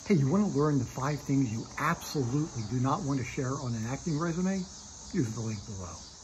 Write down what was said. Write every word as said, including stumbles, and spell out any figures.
Hey, you want to learn the five things you absolutely do not want to share on an acting resume? Use the link below.